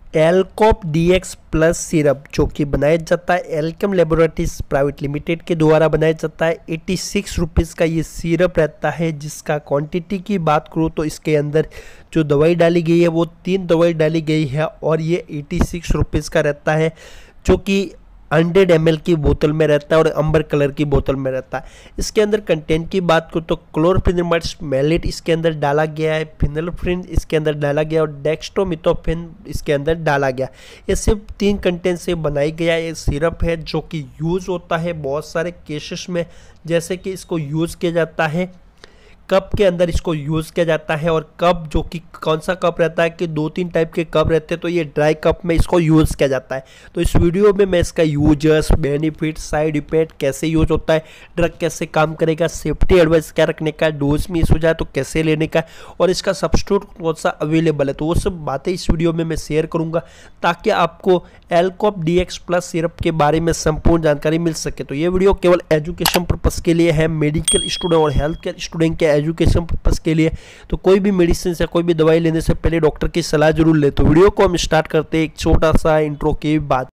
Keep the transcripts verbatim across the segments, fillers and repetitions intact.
एल्कोप dx plus syrup जो कि बनाया जाता है एल्केम लेबोरेटरीज प्राइवेट लिमिटेड के द्वारा बनाया जाता है। एट्टी सिक्स रुपीज़ का ये सिरप रहता है, जिसका क्वांटिटी की बात करूँ तो इसके अंदर जो दवाई डाली गई है वो तीन दवाई डाली गई है और ये एट्टी सिक्स रुपीज़ का रहता है, जो कि हंड्रेड एम एल की बोतल में रहता है और अंबर कलर की बोतल में रहता है। इसके अंदर कंटेंट की बात करूँ तो क्लोरफेनिमाइड मैलेट इसके अंदर डाला गया है, फिनाइल्फ्रिन इसके अंदर डाला गया और डेक्स्ट्रोमिथोफेन इसके अंदर डाला गया। ये सिर्फ तीन कंटेंट से बनाई गया ये सिरप है, जो कि यूज़ होता है बहुत सारे केसेस में। जैसे कि इसको यूज़ किया जाता है कप के अंदर, इसको यूज़ किया जाता है। और कप जो कि कौन सा कप रहता है कि दो तीन टाइप के कप रहते हैं, तो ये ड्राई कप में इसको यूज़ किया जाता है। तो इस वीडियो में मैं इसका यूजर्स, बेनिफिट, साइड इफेक्ट, कैसे यूज होता है, ड्रग कैसे काम करेगा, सेफ्टी एडवाइस क्या रखने का, डोज मिस हो जाए तो कैसे लेने का, और इसका सब्स्टिट्यूट कौन सा अवेलेबल है, तो वो सब बातें इस वीडियो में मैं शेयर करूँगा ताकि आपको एल्कोप डीएक्स प्लस सिरप के बारे में संपूर्ण जानकारी मिल सके। तो ये वीडियो केवल एजुकेशन पर्पज़ के लिए है, मेडिकल स्टूडेंट और हेल्थ केयर स्टूडेंट के एजुकेशन पर्पज़ के लिए। तो कोई भी मेडिसिन या कोई भी दवाई लेने से पहले डॉक्टर की सलाह जरूर ले। तो वीडियो को हम स्टार्ट करते हैं एक छोटा सा इंट्रो के बाद।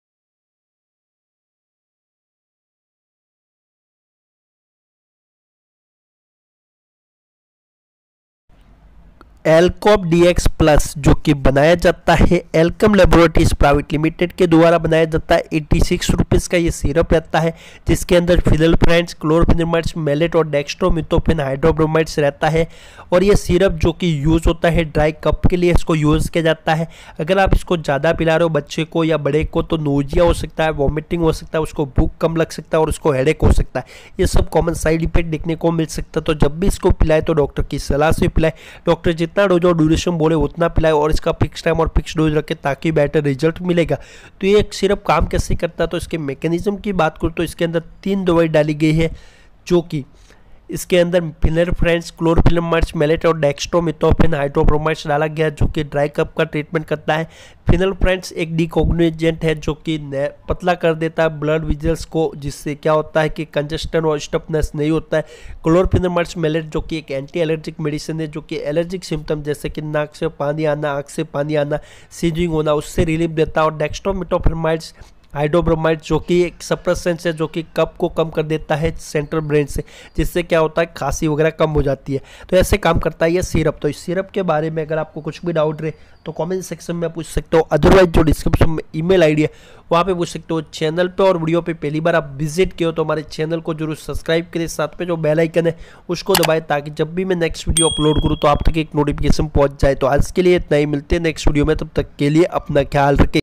एल्कोप डीएक्स प्लस जो कि बनाया जाता है एल्केम लेबोरेटरीज प्राइवेट लिमिटेड के द्वारा बनाया जाता है। एट्टी सिक्स रुपीज़ का ये सिरप रहता है, जिसके अंदर फिनाइल्फ्राइन्स, क्लोरफेनिमाइड्स, मैलेट और डेक्स्ट्रोमिथोफेन हाइड्रोब्रोमाइड्स रहता है। और ये सिरप जो कि यूज़ होता है ड्राई कप के लिए इसको यूज़ किया जाता है। अगर आप इसको ज़्यादा पिला रहे हो बच्चे को या बड़े को तो नोजिया हो सकता है, वॉमिटिंग हो सकता है, उसको भूख कम लग सकता है और उसको हेडेक हो सकता है। ये सब कॉमन साइड इफेक्ट देखने को मिल सकता है। तो जब भी इसको पिलाए तो डॉक्टर की सलाह से पिलाए, डॉक्टर जितना डोज और ड्यूरेशन बोले उतना पिलाए और इसका फिक्स टाइम और फिक्स डोज रखे ताकि बेटर रिजल्ट मिलेगा। तो ये एक सिरप काम कैसे करता है, तो इसके मैकेनिज्म की बात करूँ तो इसके अंदर तीन दवाई डाली गई है, जो कि इसके अंदर फिनाइल्फ्राइन्स, क्लोरफेनिमाइड्स, मैलेट और डेक्स्ट्रोमिथोफेन हाइड्रोब्रोमाइड्स डाला गया है, जो कि ड्राई कप का ट्रीटमेंट करता है। फिनाइल्फ्राइन्स एक डिकोग्निजेंट है जो कि पतला कर देता है ब्लड विजल्स को, जिससे क्या होता है कि कंजस्टन और स्टफनेस नहीं होता है। क्लोरफेनिमाइड्स मैलेट जो कि एक एंटी एलर्जिक मेडिसिन है, जो कि एलर्जिक सिम्टम जैसे कि नाक से पानी आना, आँख से पानी आना, सीजिंग होना, उससे रिलीफ देता है। और डेक्स्ट्रोमिथोफेनाइड्स हाइड्रोब्रोमाइड जो कि एक सप्रेसेंस है, जो कि कफ को कम कर देता है सेंट्रल ब्रेन से, जिससे क्या होता है खांसी वगैरह कम हो जाती है। तो ऐसे काम करता है ये सिरप। तो इस सिरप के बारे में अगर आपको कुछ भी डाउट रहे तो कमेंट सेक्शन में पूछ सकते हो, अदरवाइज जो डिस्क्रिप्शन में ईमेल आईडी है वहाँ पे पूछ सकते हो। चैनल पे और वीडियो पे पहली बार आप विजिट किए हो तो हमारे चैनल को जरूर सब्सक्राइब करें, साथ में जो बेल आइकन है उसको दबाएं ताकि जब भी मैं नेक्स्ट वीडियो अपलोड करूँ तो आप तक एक नोटिफिकेशन पहुँच जाए। तो आज के लिए इतना ही, मिलते हैं नेक्स्ट वीडियो में, तब तक के लिए अपना ख्याल रखें।